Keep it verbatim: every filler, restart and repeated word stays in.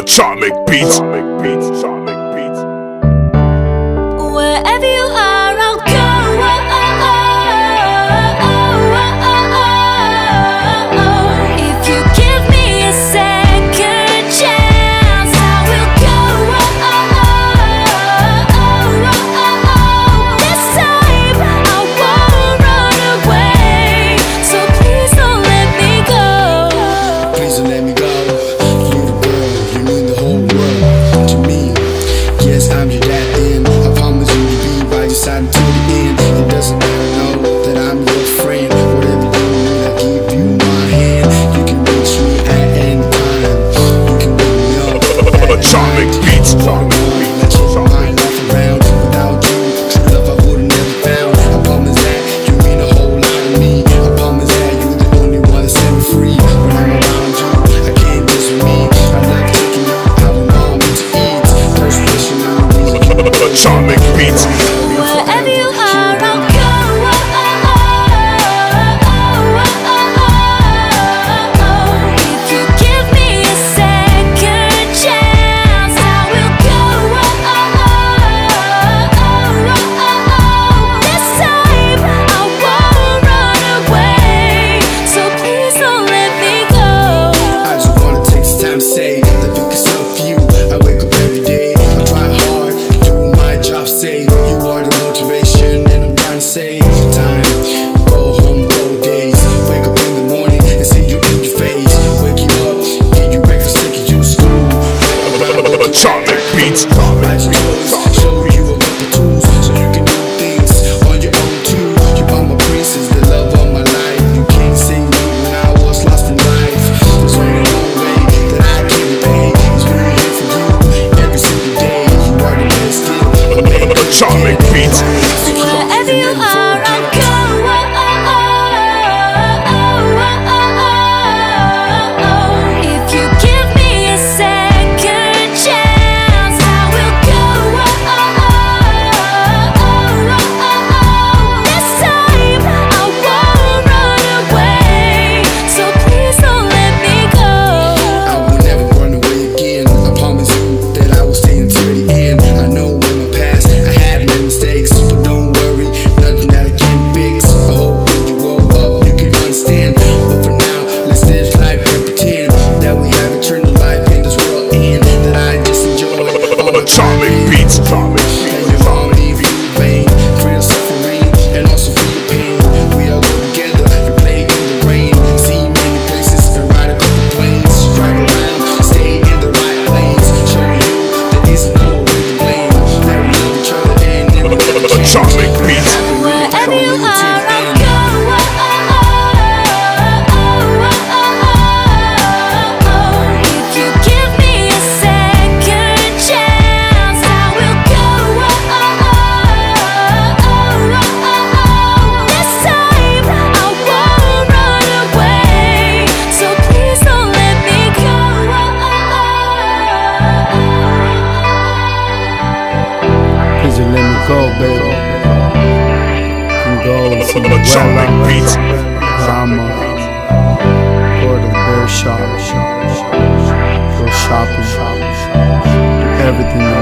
Atomic Beats. Atomic Beats. Atomic Beats. Wherever you are, I'll go. If you give me a second chance, I will go. This time I won't run away, so please don't let me go. Please don't let me go. You're the girl, you mean the whole world to me. Yes, I'm your dad, and I promise you to be by your side until the end. It doesn't matter, know that I'm your friend. Whatever you need, I give you my hand. You can reach me at any time. You can wake me up at Atomic night. Beats. Atomic Beats. Let your mind laugh around. Without you, true love I would've never found. I promise that you mean a whole lot to me. I promise that you're the only one that set me free. When I'm around you, I can't miss me. I like taking you out when I'm to eat. Those wishing I was Atomic Beats. Wherever you are, I'll go. If you give me a second chance, I will go. This time I won't run away, so please don't let me go. I just wanna take this time to say that because of you, I wake up every day. I try hard, do my job, say you are the motivation, and I'm trying to save time. Go home, go days. Wake up in the morning and see you in your face. Wake you up, get you breakfast, take you to school. Atomic Beats. I just always show you a couple tools so you can do things on your own too. You are my princess, the love of my life. You can't sing me when I was lost in life. There's only one way that I can repay. It's being here for you every single day. You are the best gift. Atomic Beats. Wherever you are, I'll go. If you give me a second chance, I will go. This time I won't run away, so please don't let me go. I will never run away again. I promise you that I will stay until the end. I know in my past I had made mistakes, but don't worry, nothing that I can't fix. I hope when you grow up you can understand. But for now, let's live life and pretend that we have eternal life in this world and that I just enjoy all the Atomic Beats. Atomic and your mom leave you in vain for your suffering and also for your pain. We all go together and play in the rain. See many places and ride a couple planes. Drive around, stay in the right lanes. Show you that it's no way to blame. That we love each other and never ever change. Atomic Beats. Wherever you are, I'll go. If you give me a second chance, I will go. This time I won't run away, so please don't let me go. Please just let me go, baby. Can go to the Atomic Beats. I'ma go to the bear shop, go shopping, everything